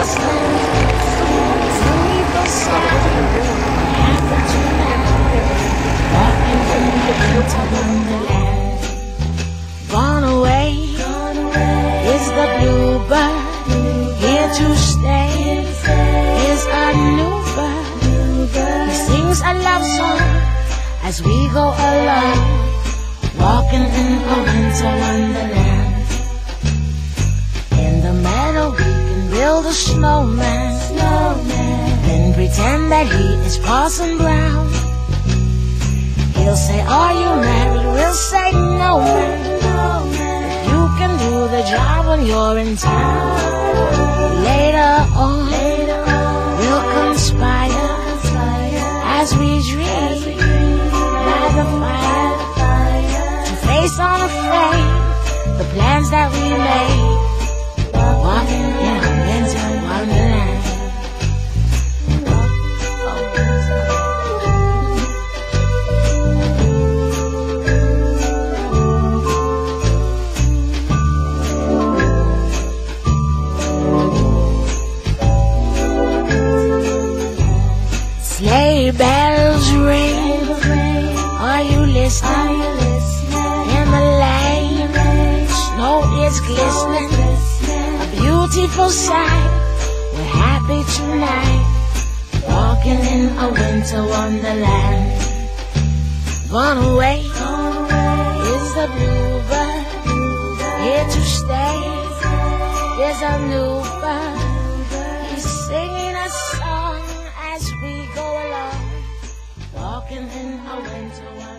glistening beneath the sun. Happy tonight, walking in the winter wonderland. Gone away is the bluebird, here to stay is a new bird. He sings a love song as we go along, walking in a winter wonderland. In the meadow we can build a snowman, then pretend that he is Parson Brown. He'll say, are you married? We'll say, no, man. But you can do the job when you're in town. Later on, we'll conspire as we dream by the fire to face unafraid the plans that we made, walking in a winter wonderland. Sleigh bells ring, are you listening? In the lane, snow is glistening, a beautiful sight. We're happy tonight, walking in a winter wonderland. Gone away is the bluebird, here to stay is a new bird. He's singing a song as we go along, walking in a winter wonderland.